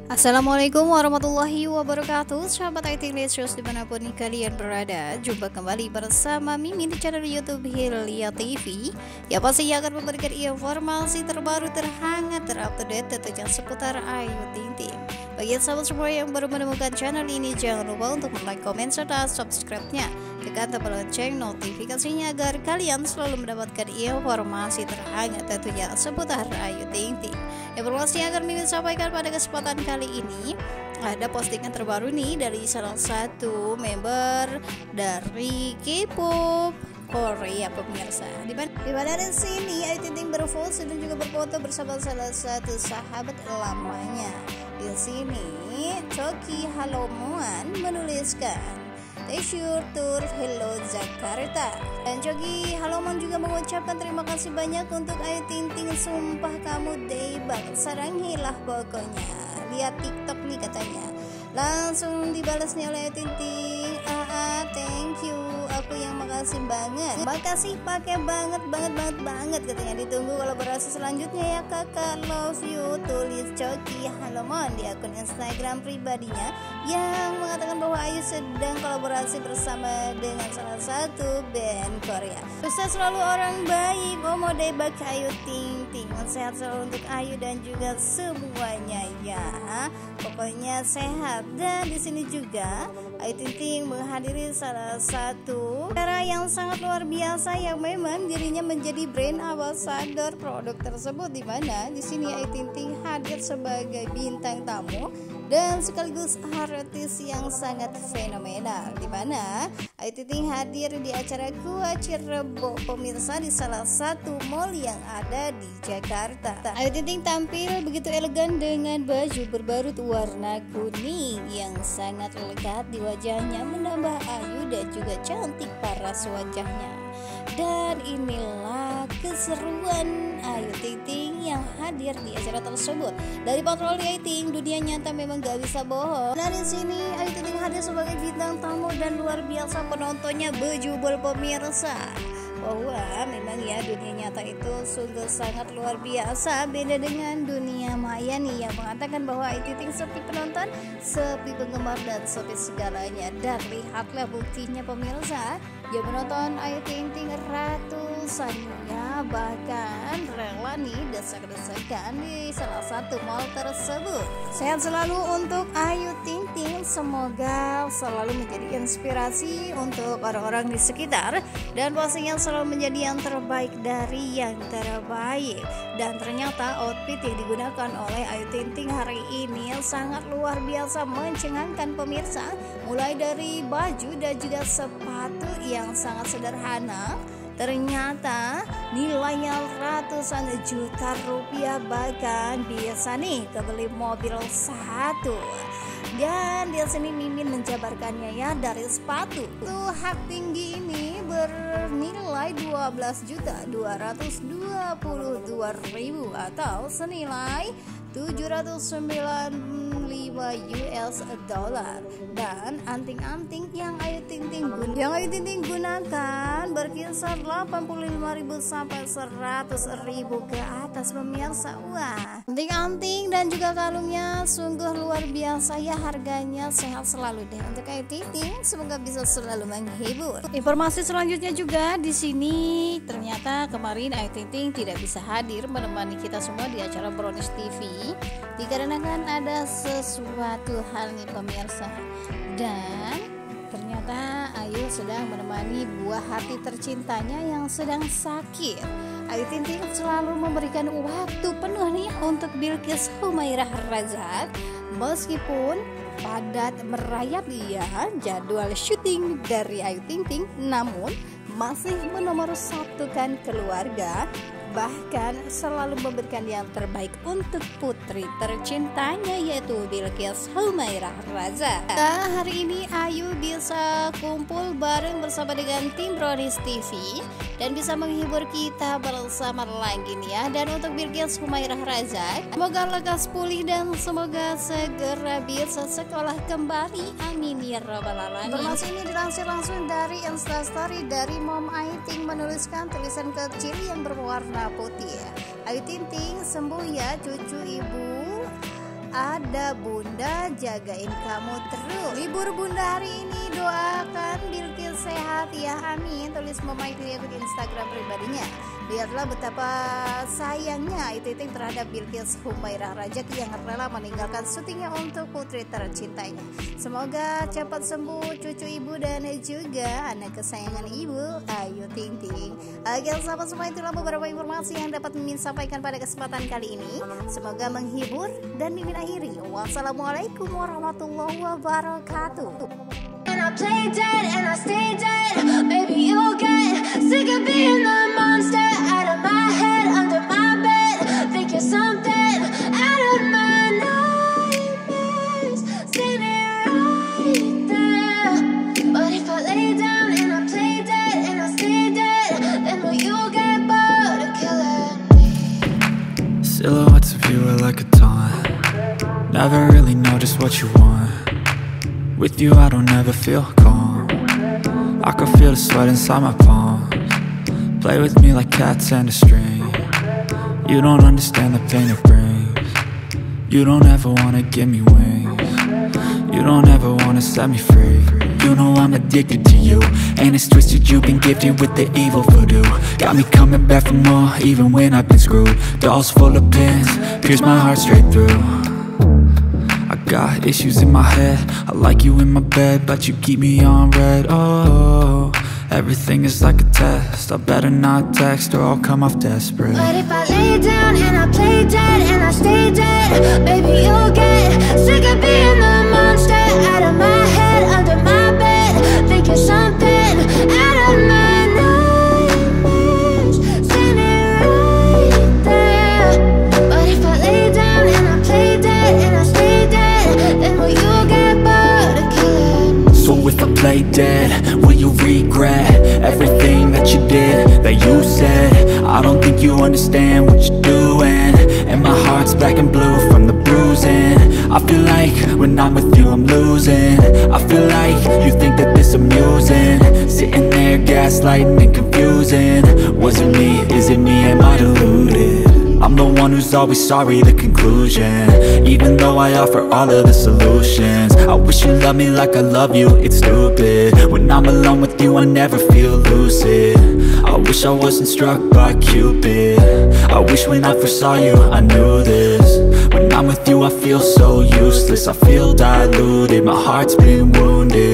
Assalamualaikum warahmatullahi wabarakatuh. Sahabat IT News dimanapun kalian berada, jumpa kembali bersama Mimin di channel YouTube Hilya TV yang pasti akan memberikan informasi terbaru, terhangat, terupdate tentunya seputar Ayu Ting Ting. Bagi sahabat semua yang baru menemukan channel ini, jangan lupa untuk like, komen, serta subscribe-nya. Tekan tombol lonceng notifikasinya agar kalian selalu mendapatkan informasi terhangat tentunya seputar Ayu Ting Ting. Informasi yang akan Mimin sampaikan pada kesempatan kali ini, ada postingan terbaru nih dari salah satu member dari K-pop Korea pemirsa. Di mana di sini Ayu Ting Ting berfoto dan juga berfoto bersama salah satu sahabat lamanya. Di sini Choki Halomuan menuliskan T-shirt tour Hello Jakarta, dan Choki Haloman juga mengucapkan terima kasih banyak untuk Ayu Ting Ting, sumpah kamu debak saranghilah pokoknya. Lihat TikTok nih katanya. Langsung dibalasnya oleh Ayu Ting Ting, thank you, aku yang makasih banget, makasih pakai banget katanya. Ditunggu kolaborasi selanjutnya ya kakak, love you, tulis Choki Haloman di akun Instagram pribadinya yang mengatakan bahwa Ayu sedang kolaborasi bersama dengan salah satu band Korea. Sukses selalu orang baik, Omo debak Ayu Ting Ting, sehat selalu untuk Ayu dan juga semuanya ya, pokoknya sehat. Dan di sini juga Ayu Ting Ting menghadiri salah satu acara yang sangat luar biasa yang memang dirinya menjadi brand ambassador produk tersebut, di mana di sini Ayu Ting Ting hadir sebagai bintang tamu dan sekaligus artis yang sangat fenomenal, di mana Ayu Ting Ting hadir di acara Gua Cirebo pemirsa di salah satu mall yang ada di Jakarta. Ayu Ting Ting tampil begitu elegan dengan baju berbarut warna kuning yang sangat lekat di wajahnya, menambah ayu dan juga cantik paras wajahnya. Dan inilah keseruan Ayu Ting Ting yang hadir di acara tersebut. Dari patroli Ayu Ting, dunia nyata memang gak bisa bohong. Dari sini Ayu Ting Ting hadir sebagai bintang tamu dan luar biasa penontonnya bejubel pemirsa. Bahwa memang ya dunia nyata itu sungguh sangat luar biasa, beda dengan dunia maya nih yang mengatakan bahwa Ayu Ting Ting sepi penonton, sepi penggemar dan sepi segalanya. Dan lihatlah buktinya pemirsa, yang menonton Ayu Ting Ting ratusan ya, bahkan rela nih desak-desakan di salah satu mall tersebut. Sehat selalu untuk Ayu Ting Ting, semoga selalu menjadi inspirasi untuk orang-orang di sekitar dan pastinya selalu menjadi yang terbaik dari yang terbaik. Dan ternyata outfit yang digunakan oleh Ayu Ting Ting hari ini sangat luar biasa mencengangkan pemirsa, mulai dari baju dan juga sepatu yang sangat sederhana, ternyata nilainya ratusan juta rupiah, bahkan bisa nih kebeli mobil satu. Dan di sini Mimin menjabarkannya ya, dari sepatu tuh hak tinggi ini bernilai 12.222.000 atau senilai 795 US dollar. Dan anting-anting yang Ayu Ting Ting gunakan berkisar 85.000 sampai 100.000 ke atas pemirsa. Wah, anting-anting dan juga kalungnya sungguh luar biasa ya, harganya sehat selalu deh untuk Ayu Ting Ting, semoga bisa selalu menghibur. Informasi selanjutnya juga di sini, ternyata kemarin Ayu Ting Ting tidak bisa hadir menemani kita semua di acara Brownies TV dikarenakan ada sesuatu hal nih pemirsa. Dan ternyata Ayu sedang menemani buah hati tercintanya yang sedang sakit. Ayu Ting Ting selalu memberikan waktu penuh nih untuk Bilqis Humairah Razak, meskipun padat merayap ya jadwal syuting dari Ayu Ting Ting, namun masih menomorsatukan keluarga, bahkan selalu memberikan yang terbaik untuk putri tercintanya yaitu Bilqis Humairah Razak. Nah, hari ini Ayu bisa kumpul bareng bersama dengan tim Brownies TV dan bisa menghibur kita bersama lagi nih ya. Dan untuk Bilqis Humairah Razak, semoga lekas pulih dan semoga segera bisa sekolah kembali, amin ya rabbal alamin. Informasi ini dilansir langsung dari Instastory dari Mom Ayu Ting, menuliskan tulisan kecil yang berwarna putih. Ayu Ting Ting sembuh ya cucu ibu, ada bunda jagain kamu terus. Libur bunda hari ini, doakan Bilqis sehat ya, amin, tulis Mama Itu di Instagram pribadinya. Lihatlah betapa sayangnya Itu Ting terhadap Bilqis Humairah Rajak yang rela meninggalkan syutingnya untuk putri tercintanya. Semoga cepat sembuh cucu ibu dan juga anak kesayangan ibu, Ayu Ting Ting. Oke sahabat semua, itulah beberapa informasi yang dapat Mimin sampaikan pada kesempatan kali ini. Semoga menghibur dan Mimin akhiri. Wassalamualaikum warahmatullahi wabarakatuh. And I play dead and I stay dead. Maybe you'll get sick of being the monster out of my head, under my bed. Think you're something out of my nightmares. Standing right there. But if I lay down and I play dead and I stay dead, then will you get bored of killing me? Silhouettes of you are like a taunt. Never really know just what you want. With you I don't ever feel calm. I can feel the sweat inside my palms. Play with me like cats and a string. You don't understand the pain it brings. You don't ever wanna give me wings. You don't ever wanna set me free. You know I'm addicted to you, and it's twisted, you've been gifted with the evil voodoo. Got me coming back for more, even when I've been screwed. Dolls full of pins, pierce my heart straight through. I got issues in my head, I like you in my bed, but you keep me on red. Oh, everything is like a test, I better not text or I'll come off desperate. But if I lay down and I play dead and I stay dead, baby you'll get sick of being the monster out of my head, under my bed. Think you're something out of my nightmares. Standing right there. But if I lay down and I play dead and I stay dead, then will you get bored of killing me? So if I play dead, will you regret everything that you did, that you said? I don't think you understand what you're doing, and my heart's black and blue from the bruising. I feel like when I'm with you I'm losing. I feel like you think that this amusing, sitting there gaslighting and confusing. Was it me? Is it me? Am I deluded? I'm the one who's always sorry, the conclusion. Even though I offer all of the solutions, I wish you loved me like I love you, it's stupid. When I'm alone with you I never feel lucid. I wish I wasn't struck by Cupid. I wish when I first saw you I knew this. When I'm with you I feel so useless, I feel diluted, my heart's been wounded.